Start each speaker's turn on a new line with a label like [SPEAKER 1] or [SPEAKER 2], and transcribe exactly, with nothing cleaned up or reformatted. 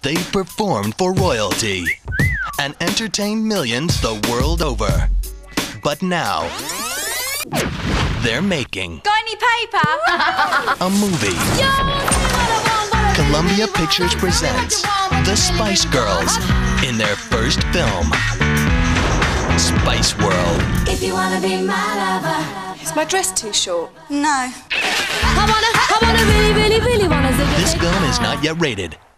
[SPEAKER 1] They performed for royalty and entertained millions the world over. But now, they're making
[SPEAKER 2] Got any paper?
[SPEAKER 1] a movie. Columbia Pictures presents the Spice Girls in their first film, Spiceworld.
[SPEAKER 3] If you wanna be my lover.
[SPEAKER 2] Is my dress too short?
[SPEAKER 3] No.
[SPEAKER 4] I wanna, I wanna really, really, really wanna zip it.
[SPEAKER 1] This film is not yet rated.